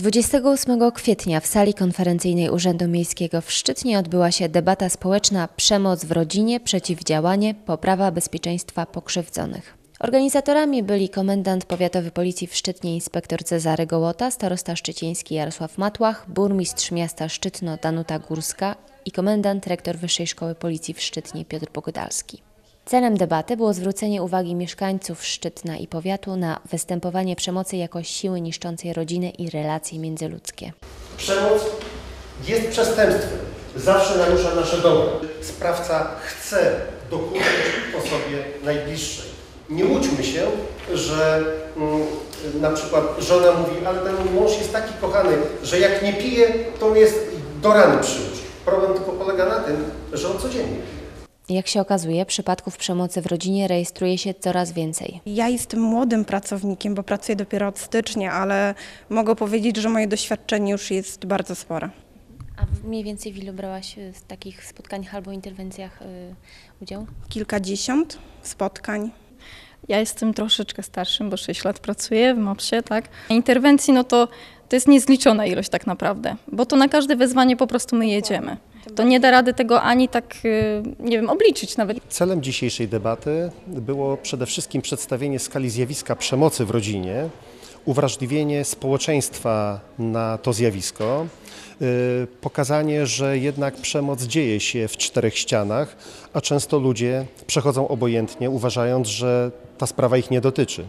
28 kwietnia w sali konferencyjnej Urzędu Miejskiego w Szczytnie odbyła się debata społeczna Przemoc w rodzinie, przeciwdziałanie, poprawa bezpieczeństwa pokrzywdzonych. Organizatorami byli komendant powiatowy Policji w Szczytnie inspektor Cezary Gołota, starosta szczycieński Jarosław Matłach, burmistrz miasta Szczytno Danuta Górska i komendant rektor Wyższej Szkoły Policji w Szczytnie Piotr Bogdalski. Celem debaty było zwrócenie uwagi mieszkańców Szczytna i powiatu na występowanie przemocy jako siły niszczącej rodzinę i relacje międzyludzkie. Przemoc jest przestępstwem, zawsze narusza nasze domy. Sprawca chce dokuczyć osobie najbliższej. Nie łudźmy się, że na przykład żona mówi, ale ten mój mąż jest taki kochany, że jak nie pije, to on jest do rany przy łóżku. Problem tylko polega na tym, że on codziennie pije. Jak się okazuje, przypadków przemocy w rodzinie rejestruje się coraz więcej. Ja jestem młodym pracownikiem, bo pracuję dopiero od stycznia, ale mogę powiedzieć, że moje doświadczenie już jest bardzo spore. A mniej więcej w ilu brałaś w takich spotkaniach albo interwencjach udział? Kilkadziesiąt spotkań. Ja jestem troszeczkę starszym, bo 6 lat pracuję w MOPS-ie, tak. Interwencji, no to jest niezliczona ilość tak naprawdę, bo to na każde wezwanie po prostu my jedziemy. To nie da rady tego ani tak, nie wiem, obliczyć nawet. Celem dzisiejszej debaty było przede wszystkim przedstawienie skali zjawiska przemocy w rodzinie, uwrażliwienie społeczeństwa na to zjawisko, pokazanie, że jednak przemoc dzieje się w 4 ścianach, a często ludzie przechodzą obojętnie, uważając, że ta sprawa ich nie dotyczy.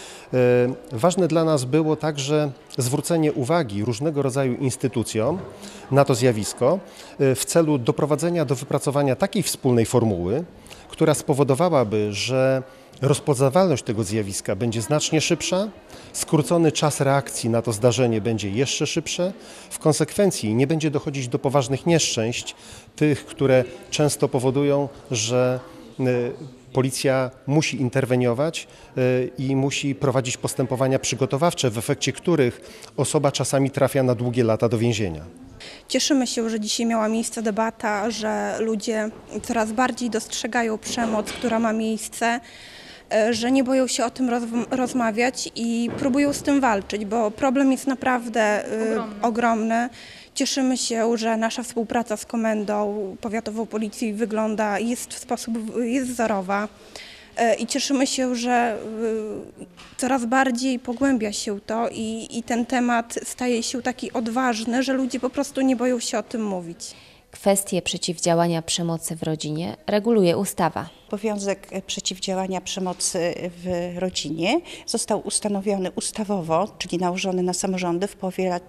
Ważne dla nas było także zwrócenie uwagi różnego rodzaju instytucjom na to zjawisko w celu doprowadzenia do wypracowania takiej wspólnej formuły, która spowodowałaby, że rozpoznawalność tego zjawiska będzie znacznie szybsza, skrócony czas reakcji na to zdarzenie będzie jeszcze szybszy, w konsekwencji nie będzie dochodzić do poważnych nieszczęść, tych, które często powodują, że policja musi interweniować i musi prowadzić postępowania przygotowawcze, w efekcie których osoba czasami trafia na długie lata do więzienia. Cieszymy się, że dzisiaj miała miejsce debata, że ludzie coraz bardziej dostrzegają przemoc, która ma miejsce, że nie boją się o tym rozmawiać i próbują z tym walczyć, bo problem jest naprawdę ogromny. Cieszymy się, że nasza współpraca z Komendą Powiatową Policji jest wzorowa i cieszymy się, że coraz bardziej pogłębia się to i ten temat staje się taki odważny, że ludzie po prostu nie boją się o tym mówić. Kwestie przeciwdziałania przemocy w rodzinie reguluje ustawa. Obowiązek przeciwdziałania przemocy w rodzinie został ustanowiony ustawowo, czyli nałożony na samorządy w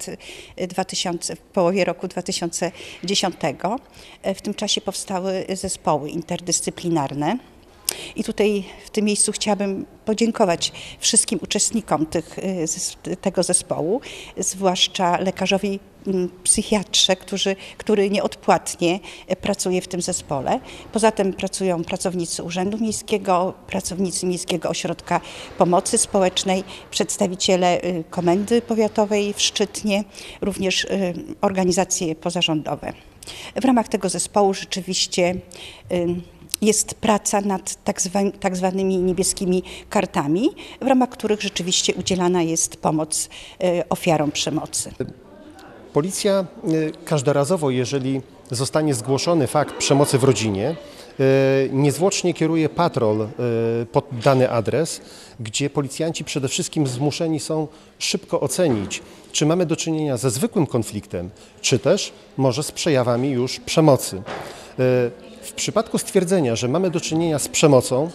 połowie roku 2010. W tym czasie powstały zespoły interdyscyplinarne. I tutaj w tym miejscu chciałabym podziękować wszystkim uczestnikom tego zespołu, zwłaszcza lekarzowi psychiatrze, który nieodpłatnie pracuje w tym zespole. Poza tym pracują pracownicy Urzędu Miejskiego, pracownicy Miejskiego Ośrodka Pomocy Społecznej, przedstawiciele Komendy Powiatowej w Szczytnie, również organizacje pozarządowe. W ramach tego zespołu rzeczywiście jest praca nad tak zwanymi niebieskimi kartami, w ramach których rzeczywiście udzielana jest pomoc ofiarom przemocy. Policja każdorazowo, jeżeli zostanie zgłoszony fakt przemocy w rodzinie, niezwłocznie kieruje patrol pod dany adres, gdzie policjanci przede wszystkim zmuszeni są szybko ocenić, czy mamy do czynienia ze zwykłym konfliktem, czy też może z przejawami już przemocy. W przypadku stwierdzenia, że mamy do czynienia z przemocą,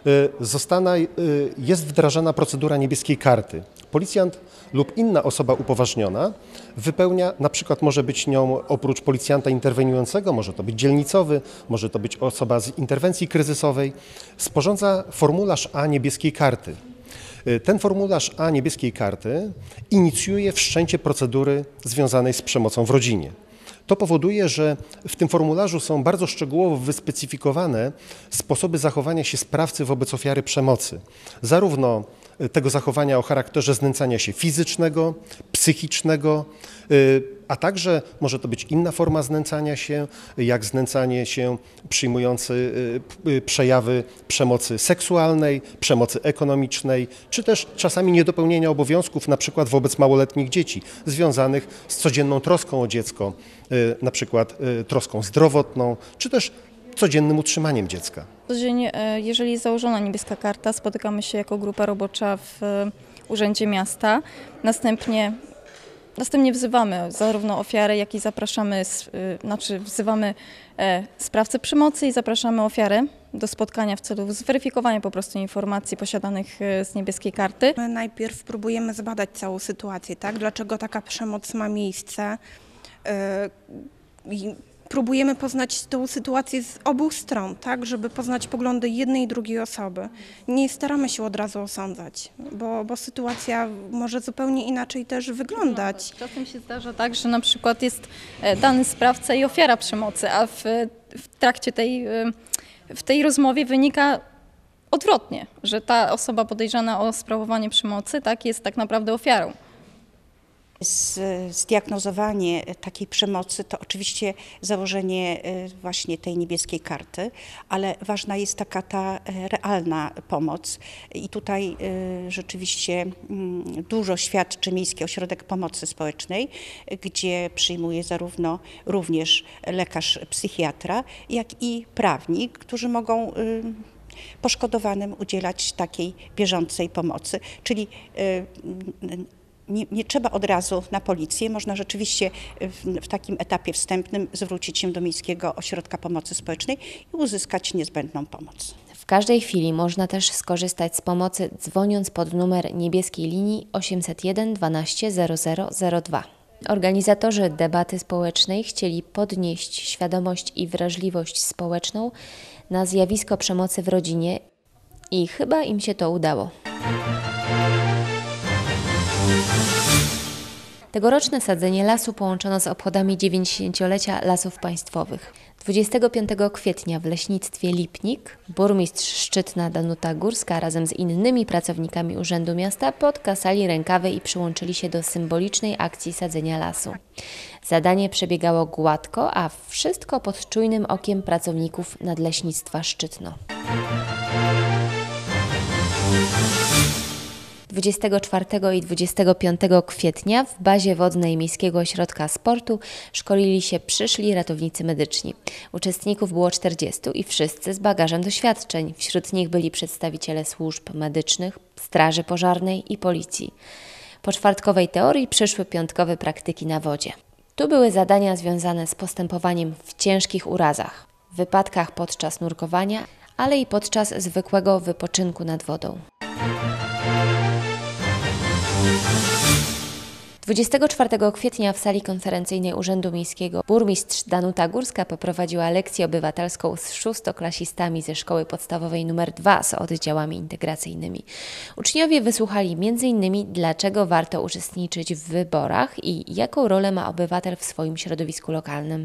jest wdrażana procedura niebieskiej karty. Policjant lub inna osoba upoważniona wypełnia, na przykład może być nią oprócz policjanta interweniującego, może to być dzielnicowy, może to być osoba z interwencji kryzysowej, sporządza formularz A niebieskiej karty. Ten formularz A niebieskiej karty inicjuje wszczęcie procedury związanej z przemocą w rodzinie. To powoduje, że w tym formularzu są bardzo szczegółowo wyspecyfikowane sposoby zachowania się sprawcy wobec ofiary przemocy. Zarówno tego zachowania o charakterze znęcania się fizycznego, psychicznego, a także może to być inna forma znęcania się, jak znęcanie się przyjmujące przejawy przemocy seksualnej, przemocy ekonomicznej, czy też czasami niedopełnienia obowiązków, na przykład wobec małoletnich dzieci, związanych z codzienną troską o dziecko, na przykład troską zdrowotną, czy też codziennym utrzymaniem dziecka. Co dzień, jeżeli jest założona niebieska karta, spotykamy się jako grupa robocza w Urzędzie Miasta. Następnie wzywamy zarówno ofiarę, jak i wzywamy sprawcę przemocy i zapraszamy ofiarę do spotkania w celu zweryfikowania po prostu informacji posiadanych z niebieskiej karty. My najpierw próbujemy zbadać całą sytuację, tak? Dlaczego taka przemoc ma miejsce. I próbujemy poznać tą sytuację z obu stron, tak, żeby poznać poglądy jednej i drugiej osoby. Nie staramy się od razu osądzać, bo sytuacja może zupełnie inaczej też wyglądać. Czasem się zdarza tak, że na przykład jest dany sprawca i ofiara przemocy, a w trakcie w tej rozmowie wynika odwrotnie, że ta osoba podejrzana o sprawowanie przemocy jest tak naprawdę ofiarą. Zdiagnozowanie takiej przemocy to oczywiście założenie właśnie tej niebieskiej karty, ale ważna jest ta realna pomoc i tutaj rzeczywiście dużo świadczy Miejski Ośrodek Pomocy Społecznej, gdzie przyjmuje również lekarz psychiatra, jak i prawnik, którzy mogą poszkodowanym udzielać takiej bieżącej pomocy, czyli nie trzeba od razu na policję, można rzeczywiście w takim etapie wstępnym zwrócić się do Miejskiego Ośrodka Pomocy Społecznej i uzyskać niezbędną pomoc. W każdej chwili można też skorzystać z pomocy, dzwoniąc pod numer niebieskiej linii 801 12 0002. Organizatorzy debaty społecznej chcieli podnieść świadomość i wrażliwość społeczną na zjawisko przemocy w rodzinie i chyba im się to udało. Tegoroczne sadzenie lasu połączono z obchodami 90-lecia Lasów Państwowych. 25 kwietnia w Leśnictwie Lipnik burmistrz Szczytna Danuta Górska razem z innymi pracownikami Urzędu Miasta podkasali rękawy i przyłączyli się do symbolicznej akcji sadzenia lasu. Zadanie przebiegało gładko, a wszystko pod czujnym okiem pracowników Nadleśnictwa Szczytno. 24 i 25 kwietnia w bazie wodnej Miejskiego Ośrodka Sportu szkolili się przyszli ratownicy medyczni. Uczestników było 40 i wszyscy z bagażem doświadczeń. Wśród nich byli przedstawiciele służb medycznych, straży pożarnej i policji. Po czwartkowej teorii przyszły piątkowe praktyki na wodzie. Tu były zadania związane z postępowaniem w ciężkich urazach, wypadkach podczas nurkowania, ale i podczas zwykłego wypoczynku nad wodą. 24 kwietnia w sali konferencyjnej Urzędu Miejskiego burmistrz Danuta Górska poprowadziła lekcję obywatelską z szóstoklasistami ze Szkoły Podstawowej nr 2 z oddziałami integracyjnymi. Uczniowie wysłuchali m.in. dlaczego warto uczestniczyć w wyborach i jaką rolę ma obywatel w swoim środowisku lokalnym.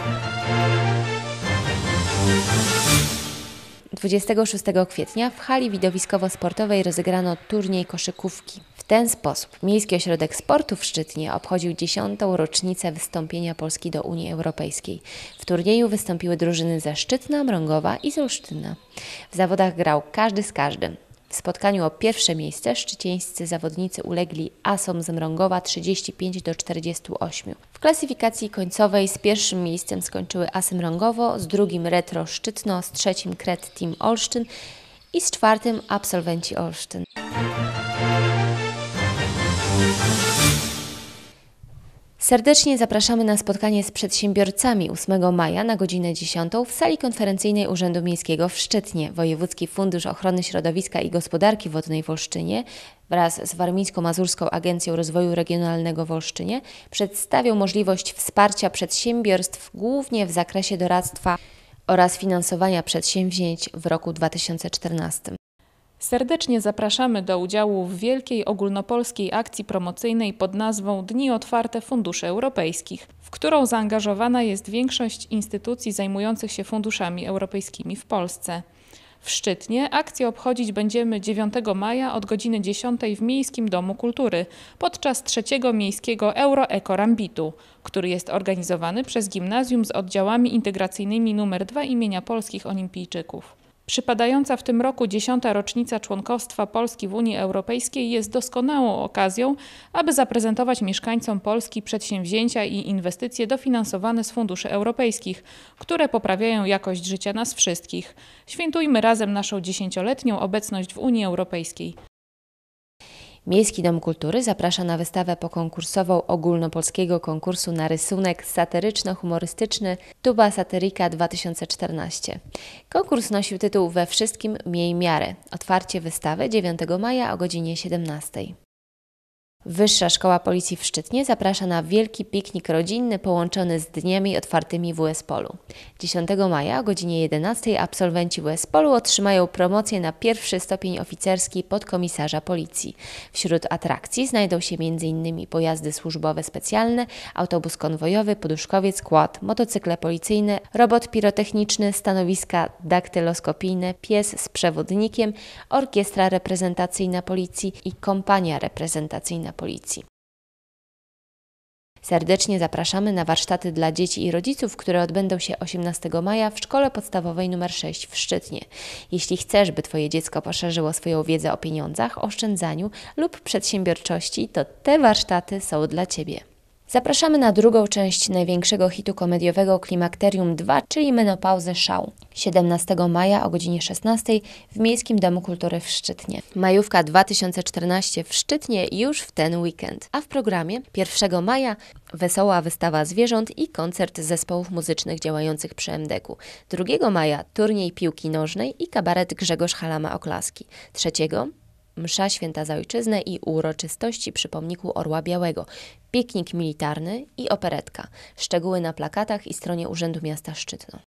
26 kwietnia w hali widowiskowo-sportowej rozegrano turniej koszykówki. W ten sposób Miejski Ośrodek Sportu w Szczytnie obchodził 10. rocznicę wystąpienia Polski do Unii Europejskiej. W turnieju wystąpiły drużyny ze Szczytna, Mrągowa i z Olsztyna. W zawodach grał każdy z każdym. W spotkaniu o pierwsze miejsce szczycieńscy zawodnicy ulegli Asom z Mrągowa 35-48. W klasyfikacji końcowej z pierwszym miejscem skończyły Asy Mrągowo, z drugim Retro Szczytno, z trzecim Kret Team Olsztyn i z czwartym Absolwenci Olsztyn. Serdecznie zapraszamy na spotkanie z przedsiębiorcami 8 maja na godzinę 10 w sali konferencyjnej Urzędu Miejskiego w Szczytnie. Wojewódzki Fundusz Ochrony Środowiska i Gospodarki Wodnej w Olsztynie wraz z Warmińsko-Mazurską Agencją Rozwoju Regionalnego w Olsztynie przedstawią możliwość wsparcia przedsiębiorstw głównie w zakresie doradztwa oraz finansowania przedsięwzięć w roku 2014. Serdecznie zapraszamy do udziału w wielkiej ogólnopolskiej akcji promocyjnej pod nazwą Dni Otwarte Funduszy Europejskich, w którą zaangażowana jest większość instytucji zajmujących się funduszami europejskimi w Polsce. W Szczytnie akcję obchodzić będziemy 9 maja od godziny 10 w Miejskim Domu Kultury podczas 3. Miejskiego Euro-Eko-Rambitu, który jest organizowany przez gimnazjum z oddziałami integracyjnymi nr 2 imienia Polskich Olimpijczyków. Przypadająca w tym roku 10. rocznica członkostwa Polski w Unii Europejskiej jest doskonałą okazją, aby zaprezentować mieszkańcom Polski przedsięwzięcia i inwestycje dofinansowane z funduszy europejskich, które poprawiają jakość życia nas wszystkich. Świętujmy razem naszą 10-letnią obecność w Unii Europejskiej. Miejski Dom Kultury zaprasza na wystawę pokonkursową ogólnopolskiego konkursu na rysunek satyryczno-humorystyczny Tuba Satyryka 2014. Konkurs nosił tytuł We wszystkim miej miarę. Otwarcie wystawy 9 maja o godzinie 17. Wyższa Szkoła Policji w Szczytnie zaprasza na wielki piknik rodzinny połączony z dniami otwartymi WS-Polu. 10 maja o godzinie 11 absolwenci WS-Polu otrzymają promocję na pierwszy stopień oficerski podkomisarza policji. Wśród atrakcji znajdą się m.in. pojazdy służbowe specjalne, autobus konwojowy, poduszkowiec, quad, motocykle policyjne, robot pirotechniczny, stanowiska daktyloskopijne, pies z przewodnikiem, orkiestra reprezentacyjna policji i kompania reprezentacyjna policji. Serdecznie zapraszamy na warsztaty dla dzieci i rodziców, które odbędą się 18 maja w Szkole Podstawowej nr 6 w Szczytnie. Jeśli chcesz, by Twoje dziecko poszerzyło swoją wiedzę o pieniądzach, oszczędzaniu lub przedsiębiorczości, to te warsztaty są dla Ciebie. Zapraszamy na drugą część największego hitu komediowego Klimakterium 2, czyli Menopauzę Szał. 17 maja o godzinie 16 w Miejskim Domu Kultury w Szczytnie. Majówka 2014 w Szczytnie już w ten weekend. A w programie 1 maja wesoła wystawa zwierząt i koncert zespołów muzycznych działających przy MDK-u. 2 maja turniej piłki nożnej i kabaret Grzegorz Halama Oklaski. 3 msza święta za ojczyznę i uroczystości przy pomniku Orła Białego, piknik militarny i operetka. Szczegóły na plakatach i stronie Urzędu Miasta Szczytno.